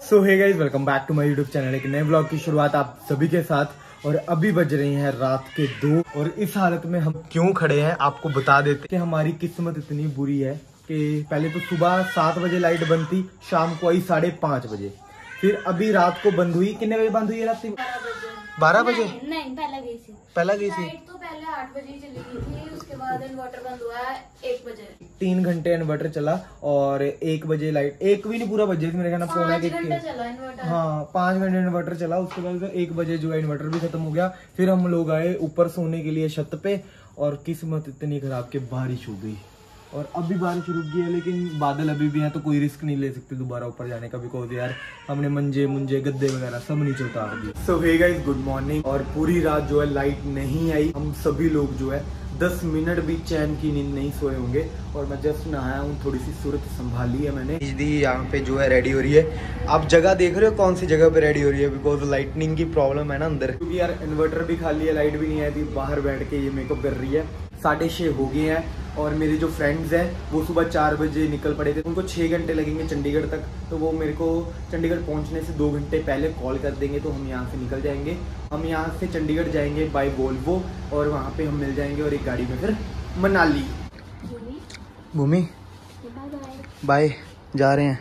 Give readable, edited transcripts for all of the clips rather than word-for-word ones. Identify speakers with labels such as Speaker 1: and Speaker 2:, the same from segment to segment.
Speaker 1: So hey guys, welcome back to my YouTube channel. एक नए blog की शुरुआत आप सभी के साथ। और अभी बज रही हैं रात के 2 और इस हालत में हम क्यों खड़े हैं आपको बता देते कि हमारी किस्मत इतनी बुरी है कि पहले तो सुबह 7 बजे लाइट बंद थी, शाम को आई 5:30 बजे, फिर अभी रात को बंद हुई। कितने बजे बंद हुई है रात? 12 बजे? नहीं, पहला गई थी।
Speaker 2: तो पहले 8 बजे चली गई थी, उसके बाद इन्वर्टर बंद हुआ 1 बजे।
Speaker 1: 3 घंटे इन्वर्टर चला और 1 बजे लाइट, 1 भी नहीं पूरा बजे मेरे कहना, पौना 1
Speaker 2: चला इन्वर्टर।
Speaker 1: हाँ 5 घंटे इन्वर्टर चला। उसके बाद 1 बजे जो है इन्वर्टर भी खत्म हो गया। फिर हम लोग आए ऊपर सोने के लिए छत पे और किस्मत इतनी खराब कि बारिश हो गई। और अभी बारिश रुक गई है, लेकिन बादल अभी भी हैं तो कोई रिस्क नहीं ले सकते दोबारा ऊपर जाने का, बिकॉज यार हमने मंजे मुंजे गद्दे वगैरह सब नीचे उतार दिए। So hey guys, good morning. और पूरी रात जो है लाइट नहीं आई। हम सभी लोग जो है 10 मिनट भी चैन की नींद नहीं सोए होंगे। और मैं जस्ट नहाया हूँ, थोड़ी सी सूरत संभाली है मैंने। दीदी यहाँ पे जो है रेडी हो रही है। आप जगह देख रहे हो कौन सी जगह पे रेडी हो रही है, बिकॉज लाइटनिंग की प्रॉब्लम है ना अंदर, क्योंकि यार इन्वर्टर भी खाली है, लाइट भी नहीं आई थी। बाहर बैठ के ये मेकअप कर रही है। 6:30 हो गए हैं। और मेरे जो फ्रेंड्स हैं वो सुबह 4 बजे निकल पड़े थे। उनको 6 घंटे लगेंगे चंडीगढ़ तक, तो वो मेरे को चंडीगढ़ पहुंचने से 2 घंटे पहले कॉल कर देंगे, तो हम यहाँ से निकल जाएंगे। हम यहाँ से चंडीगढ़ जाएंगे बाय वोल्वो और वहाँ पे हम मिल जाएंगे और एक गाड़ी में फिर मनाली। भूमि बाय, जा रहे हैं,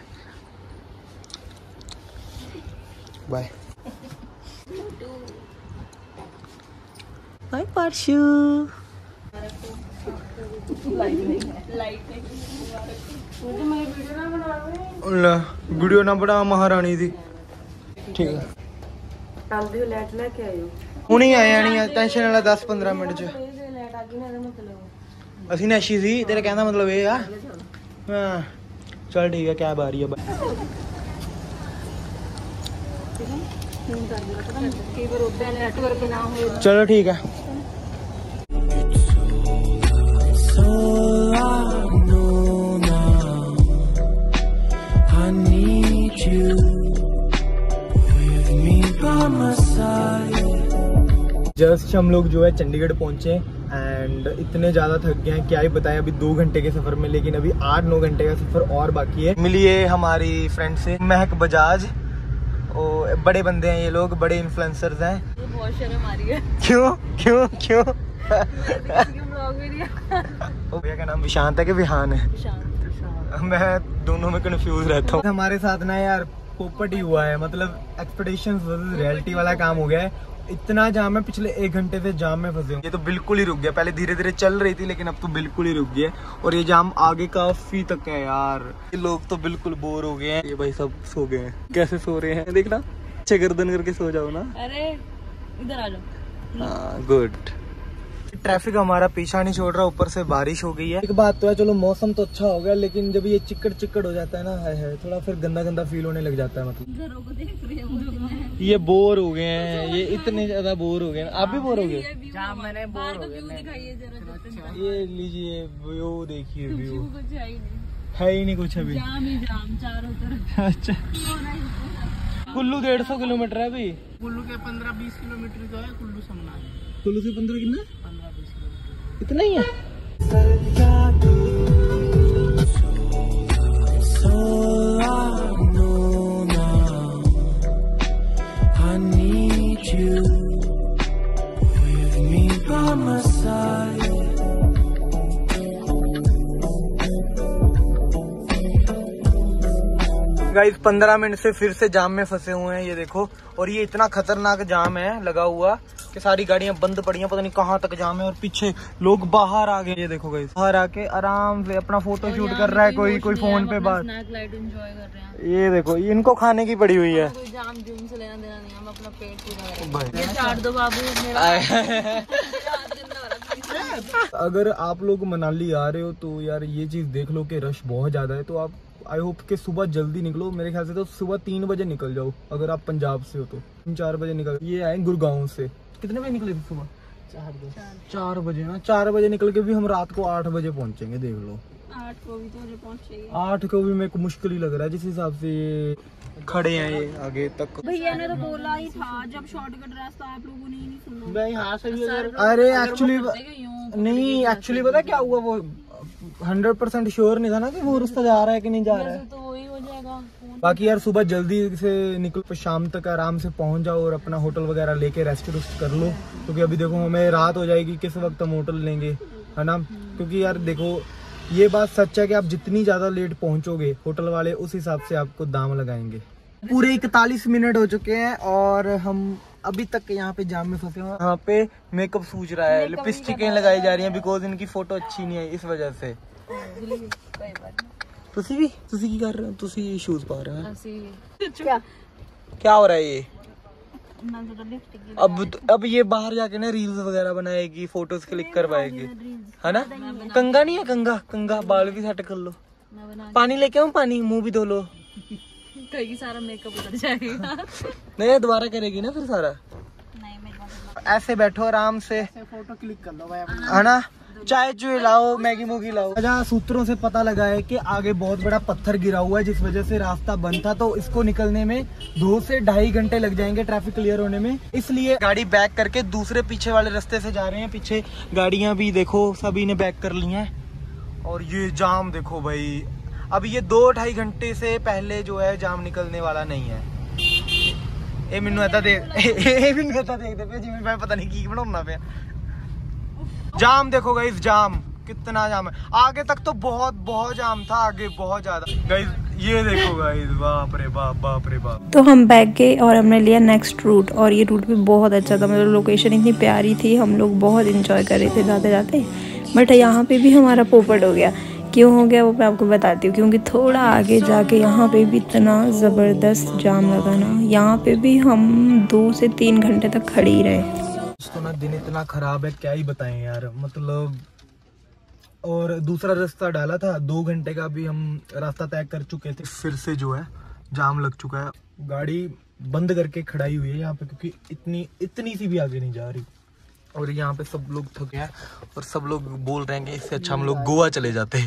Speaker 1: बाय बाय परशु। वीडियो ना बना महारानी दी, ठीक है। हुणी आया नहीं, टेंशन वाला 10-15 मिनट च ਅਸੀਂ ਨੈਸ਼ੀ ਸੀ। ਤੇਰੇ ਕਹਿੰਦਾ ਮਤਲਬ ਇਹ ਆ। ਹਾਂ ਚਲ ਠੀਕ ਹੈ, ਕੈਬ ਆ ਰਹੀ ਹੈ। ਚਲੋ ਠੀਕ ਹੈ। जस्ट हम लोग जो है चंडीगढ़ पहुंचे एंड इतने ज्यादा थक गए हैं, क्या ही बताएं। अभी 2 घंटे के सफर में, लेकिन अभी 8-9 घंटे का सफर और बाकी है। मिलिए हमारी फ्रेंड से, महक बजाज। ओ बड़े बंदे हैं ये लोग, बड़े इन्फ्लुएंसर्स हैं।
Speaker 2: बहुत शर्म आ रही है।
Speaker 1: क्यों क्यों क्यों?
Speaker 2: भैया
Speaker 1: का नाम विशांत है कि विहान है? मैं दोनों में कंफ्यूज रहता हूँ। हमारे साथ ना यार पोपट ही हुआ है, मतलब एक्सपेक्टेशंस वर्सेस रियलिटी वाला काम हो गया है। इतना जाम है, पिछले 1 घंटे से जाम में फंसे हूँ। ये तो बिल्कुल ही रुक गया। पहले धीरे धीरे चल रही थी, लेकिन अब तो बिल्कुल ही रुक गया। और ये जाम आगे काफी तक है यार। ये लोग तो बिल्कुल बोर हो गए हैं। ये भाई सब सो गए हैं। कैसे सो रहे हैं देखना, अच्छे गर्दन करके सो जाओ ना।
Speaker 2: अरे इधर आ जाओ।
Speaker 1: हाँ गुड। ट्रैफिक हमारा पीछा नहीं छोड़ रहा, ऊपर से बारिश हो गई है। एक बात तो है, चलो मौसम तो अच्छा हो गया, लेकिन जब ये चिकड़ हो जाता है ना, है थोड़ा फिर गंदा गंदा फील होने लग जाता है। मतलब ये बोर हो गए हैं, ये इतने ज्यादा बोर हो गए। आप भी बोर हो गए? मैंने बोर हो गए। ये लीजिए व्यू देखिए, व्यू है ही नहीं कुछ अभी,
Speaker 2: जाम चारों तरफ।
Speaker 1: अच्छा कुल्लू 150 किलोमीटर है अभी।
Speaker 3: कुल्लू के 15-20 किलोमीटर जो है कुल्लू समना।
Speaker 1: कुल्लू से 15 कितना?
Speaker 3: 15-20 किलोमीटर
Speaker 1: इतना ही है। गाइस 15 मिनट से फिर से जाम में फंसे हुए हैं, ये देखो। और ये इतना खतरनाक जाम है लगा हुआ कि सारी गाड़ियां बंद पड़ी हैं, पता नहीं कहाँ तक जाम है। और पीछे लोग बाहर आ गए, ये देखो गाइस, बाहर आके आराम से अपना फोटो शूट कर रहा है, कोई फोन पे बात।
Speaker 2: लाइट एंजॉय कर रहे हैं।
Speaker 1: ये देखो, इनको खाने की पड़ी हुई है।
Speaker 2: कोई जाम जूम से लेना देना नहीं, हम अपना पेट पूरा कर रहे हैं। चाट दो बाबू मेरा।
Speaker 1: अगर आप लोग मनाली आ रहे हो तो यार ये चीज देख लो कि रश बहुत ज्यादा है। तो आप आई होप कि सुबह जल्दी निकलो। मेरे ख्याल से तो सुबह 3 बजे निकल जाओ, अगर आप पंजाब से हो तो 3-4 बजे निकल। ये आए गुड़गांव से। कितने बजे निकले थे सुबह? 4 बजे ना। 4 बजे निकल के भी हम रात को 8 बजे पहुंचेंगे, देख लो।
Speaker 2: 8 को भी तो पहुंचेंगे।
Speaker 1: 8 को भी मेरे को मुश्किल ही लग रहा है, जिस हिसाब से ये खड़े हैं ये आगे तक।
Speaker 2: भैया ने तो बोला ही था जब शॉर्टकट रास्ता, आप लोगों ने ही नहीं सुना।
Speaker 3: मैं यहाँ से भी
Speaker 1: अरे एक्चुअली नहीं, एक्चुअली पता क्या हुआ, वो 100% श्योर नहीं था ना कि वो रास्ता जा रहा है कि नहीं जा रहा है।
Speaker 2: तो वही हो जाएगा,
Speaker 1: बाकी यार सुबह जल्दी से निकलो, शाम तक आराम से पहुंच जाओ और अपना होटल वगैरह लेके रेस्ट कर लो, क्योंकि अभी देखो हमें रात हो जाएगी, किस वक्त हम होटल लेंगे, है ना। क्योंकि यार देखो ये बात सच है कि आप जितनी ज्यादा लेट पहुंचोगे होटल वाले उस हिसाब से आपको दाम लगाएंगे। पूरे 41 मिनट हो चुके हैं और हम अभी तक यहाँ पे जाम में फंसे हुए हैं। यहाँ पे मेकअप सूझ रहा है, लिपस्टिकें लगाई जा रही हैं बिकॉज इनकी फोटो अच्छी नहीं है इस वजह से। तुसी भी तुसी की कर रहे हो, तुसी शूज पा रहे हो, क्या हो रहा है ये? अब ये बाहर जाके ना रील्स वगैरह बनाएगी, फोटोज क्लिक कर पाएगी, है ना। कंगा नहीं है, कंगा कंगा बाल भी सेट कर लो, पानी लेके आऊं, पानी मुंह भी धो लो,
Speaker 2: कहीं सारा मेकअप उतर जाएगा।
Speaker 1: नहीं दोबारा करेगी ना फिर सारा। ऐसे बैठो आराम से,
Speaker 3: फोटो क्लिक कर लो भाई,
Speaker 1: है ना। चाय चुए लाओ, मैगी मूगी लाओ। जहाँ सूत्रों से पता लगा है कि आगे बहुत बड़ा पत्थर गिरा हुआ है जिस वजह से रास्ता बंद था, तो इसको निकलने में 2 से 2.5 घंटे लग जाएंगे ट्रैफिक क्लियर होने में। इसलिए गाड़ी बैक करके दूसरे पीछे वाले रास्ते से जा रहे हैं। पीछे गाड़ियां भी देखो सभी ने बैक कर ली हैं। और ये जाम देखो भाई, अब ये 2-2.5 घंटे से पहले जो है जाम निकलने वाला नहीं है। ए मैनू ऐसा देख दे पे जिम्मे मैं पता नहीं की बनाना पे। जाम देखो गाइस, जाम कितना जाम है, आगे तक तो बहुत जाम था, आगे बहुत ज्यादा। गाइस ये देखो गाइस, बाप रे बाप, बाप रे बाप।
Speaker 4: तो हम बैक गए और हमने लिया नेक्स्ट रूट, और ये रूट भी बहुत अच्छा था, मतलब लोकेशन इतनी प्यारी थी, हम लोग बहुत इंजॉय कर रहे थे जाते जाते। बट यहाँ पे भी हमारा पोपट हो गया। क्यों हो गया वो मैं आपको बताती हूँ, क्योंकि थोड़ा आगे जाके यहाँ पे भी इतना ज़बरदस्त जाम लगा ना, यहाँ पे भी हम 2 से 3 घंटे तक खड़े ही रहे।
Speaker 1: तो ना दिन इतना खराब है क्या ही बताएं यार, मतलब। और दूसरा रास्ता डाला था, 2 घंटे का भी हम रास्ता तय कर चुके थे, फिर से जो है जाम लग चुका है। गाड़ी बंद करके खड़ाई हुई है यहाँ पे, क्योंकि इतनी सी भी आगे नहीं जा रही। और यहाँ पे सब लोग थके हैं और सब लोग बोल रहे हैं कि इससे अच्छा हम लोग गोवा चले जाते।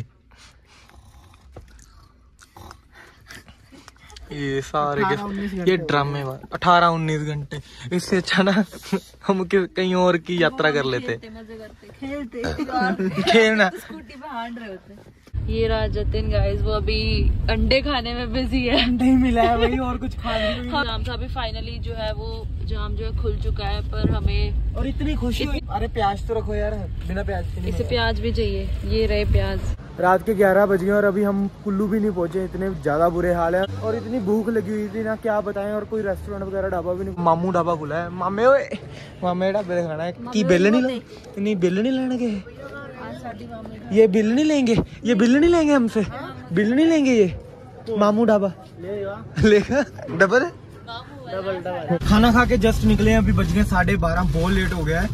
Speaker 1: ये सारे ये ड्रामे 18-19 घंटे, इससे अच्छा ना हम कहीं और की यात्रा कर लेते,
Speaker 2: मजे करते
Speaker 1: खेलना।
Speaker 2: स्कूटी पे हांड रहे होते। ये रहा जतिन गाइस, वो अभी अंडे खाने में बिजी है।
Speaker 1: नहीं मिला है भाई और कुछ खाने को नहीं।
Speaker 2: जाम था अभी फाइनली जो है वो जाम जो है खुल चुका है, पर हमें
Speaker 1: और इतनी खुशी हुई। अरे प्याज तो रखो यार, बिना प्याज के नहीं।
Speaker 2: इसे प्याज भी चाहिए, ये रहे प्याज।
Speaker 1: रात के 11 बज गए और अभी हम कुल्लू भी नहीं पहुंचे, इतने ज्यादा बुरे हाल है और इतनी भूख लगी हुई थी ना क्या बताएं। और कोई रेस्टोरेंट वगैरह ढाबा भी नहीं, मामू ढाबा खुला है। मामे ओए मामे ढाबे खाना है कि बिल नहीं बिल नहीं लेने के, ये बिल नहीं लेंगे, ये बिल नहीं लेंगे हमसे, बिल नहीं लेंगे ये मामू ढाबा लेगा डबल। खाना खा के जस्ट निकले हैं, अभी बज गए 12:30, बहुत लेट हो गया है।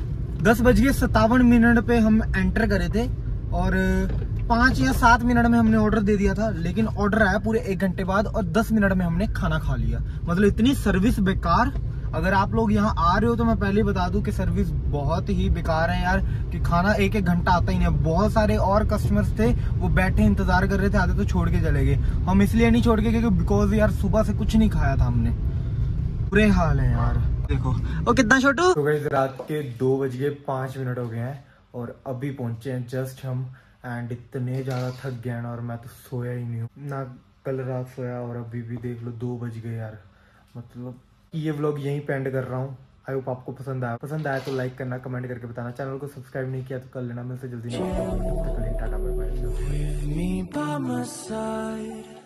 Speaker 1: 10:57 पे हम एंटर करे थे और 5 या 7 मिनट में हमने ऑर्डर दे दिया था, लेकिन ऑर्डर आया पूरे 1 घंटे बाद और 10 मिनट में हमने खाना खा लिया। मतलब इतनी सर्विस बेकार। अगर आप लोग यहाँ आ रहे हो तो मैं पहले ही बता दूं कि सर्विस बहुत ही बेकार है यार, कि खाना 1-1 घंटा आता ही नहीं। बहुत सारे और कस्टमर्स थे वो बैठे इंतजार कर रहे थे, आधे तो छोड़ के चले गए। हम इसलिए नहीं छोड़ के क्योंकि बिकॉज यार सुबह से कुछ नहीं खाया था हमने, बुरे हाल है यार। देखो ओ कितना छोटू। तो गाइस रात के 2:05 हो गए हैं और अभी पहुंचे हैं जस्ट हम, एंड इतने ज्यादा थक गए हैं और मैं तो सोया ही नहीं हूँ ना, कल रात सोया और अभी भी देख लो 2 बज गए यार। मतलब ये व्लॉग यहीं पे एंड कर रहा हूँ। आई होप आपको पसंद आया तो लाइक करना, कमेंट करके बताना, चैनल को सब्सक्राइब नहीं किया तो कर लेना। मिलते जल्दी नहीं, टाटा बाय बाय।